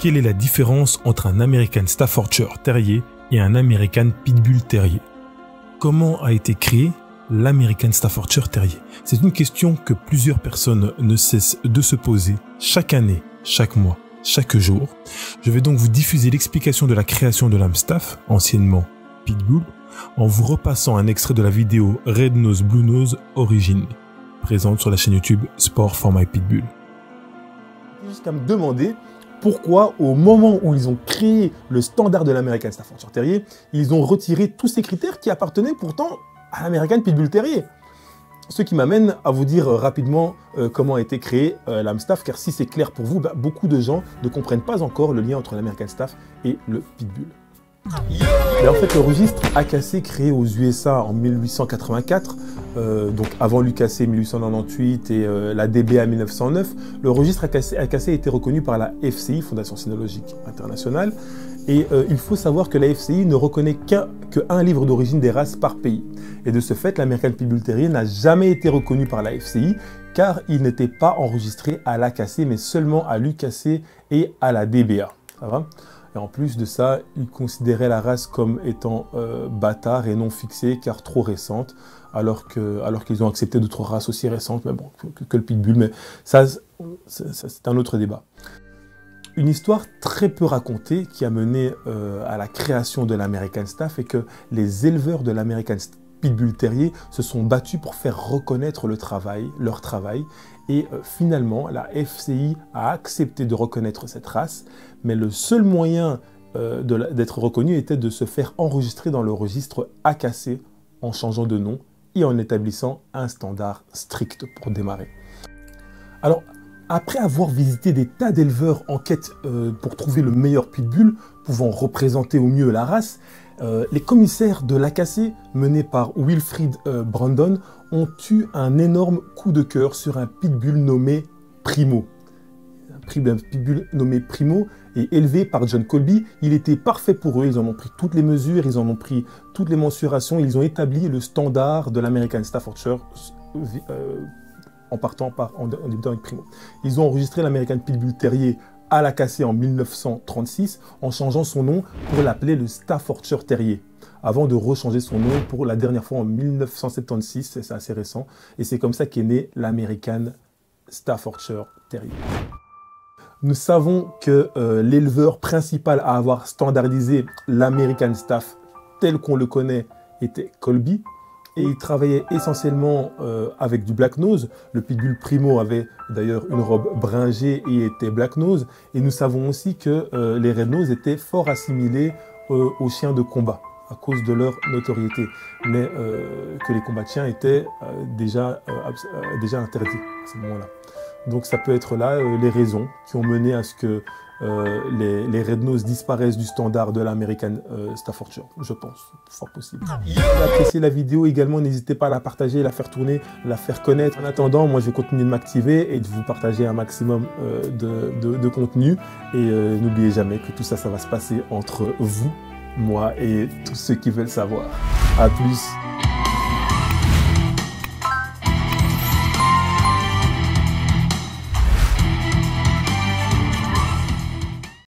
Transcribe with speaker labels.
Speaker 1: Quelle est la différence entre un American Staffordshire Terrier et un American Pitbull Terrier? Comment a été créé l'American Staffordshire Terrier? C'est une question que plusieurs personnes ne cessent de se poser chaque année, chaque mois, chaque jour. Je vais donc vous diffuser l'explication de la création de l'Amstaff, anciennement Pitbull, en vous repassant un extrait de la vidéo Red Nose Blue Nose Origin, présente sur la chaîne YouTube Sport for My Pitbull.
Speaker 2: Jusqu'à me demander pourquoi, au moment où ils ont créé le standard de l'American Staffordshire Terrier, ils ont retiré tous ces critères qui appartenaient pourtant à l'American Pitbull Terrier. Ce qui m'amène à vous dire rapidement comment a été créé l'Amstaff, car si c'est clair pour vous, beaucoup de gens ne comprennent pas encore le lien entre l'American Staff et le Pitbull. Mais en fait, le registre AKC créé aux USA en 1884, donc avant l'UKC 1898 et la DBA 1909, le registre AKC a été reconnu par la FCI, Fondation Cynologique Internationale, et il faut savoir que la FCI ne reconnaît qu'un livre d'origine des races par pays. Et de ce fait, l'American Pitbull Terrier n'a jamais été reconnu par la FCI, car il n'était pas enregistré à l'AKC, mais seulement à l'UKC et à la DBA. Ça va ? Et en plus de ça, ils considéraient la race comme étant bâtard et non fixée, car trop récente, alors qu'ils ont accepté d'autres races aussi récentes, mais bon, que le Pitbull. Mais ça c'est un autre débat. Une histoire très peu racontée qui a mené à la création de l'American Staff est que les éleveurs de l'American Pitbull Terrier se sont battus pour faire reconnaître leur travail. Et finalement, la FCI a accepté de reconnaître cette race, mais le seul moyen d'être reconnu était de se faire enregistrer dans le registre AKC en changeant de nom et en établissant un standard strict pour démarrer. Alors, après avoir visité des tas d'éleveurs en quête pour trouver le meilleur pitbull pouvant représenter au mieux la race, les commissaires de l'AKC, menés par Wilfrid Brandon, ont eu un énorme coup de cœur sur un pitbull nommé Primo. Un pitbull nommé Primo et élevé par John Colby, il était parfait pour eux. Ils en ont pris toutes les mesures, ils en ont pris toutes les mensurations, ils ont établi le standard de l'American Staffordshire en débutant avec Primo. Ils ont enregistré l'American Pitbull Terrier à l'AKC en 1936 en changeant son nom pour l'appeler le Staffordshire Terrier, avant de rechanger son nom pour la dernière fois en 1976, c'est assez récent, et c'est comme ça qu'est né l'American Staffordshire Terrier. Nous savons que l'éleveur principal à avoir standardisé l'American Staff tel qu'on le connaît était Colby, et il travaillait essentiellement avec du black nose. Le pitbull Primo avait d'ailleurs une robe bringée et était black nose. Et nous savons aussi que les red nose étaient fort assimilés aux chiens de combat à cause de leur notoriété, mais que les combats de chiens étaient déjà interdits à ce moment-là. Donc ça peut être là les raisons qui ont mené à ce que les red nose disparaissent du standard de l'American Staffordshire, je pense, fort possible. Si vous avez apprécié la vidéo également, n'hésitez pas à la partager, la faire tourner, la faire connaître. En attendant, moi je vais continuer de m'activer et de vous partager un maximum de contenu. Et n'oubliez jamais que tout ça, ça va se passer entre vous, moi et tous ceux qui veulent savoir. À plus.